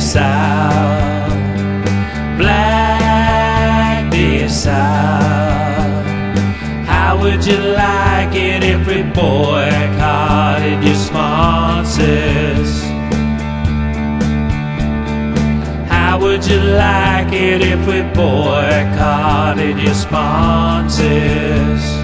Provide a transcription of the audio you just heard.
South, black dear South. How would you like it if we boycotted your sponsors? How would you like it if we boycotted your sponsors?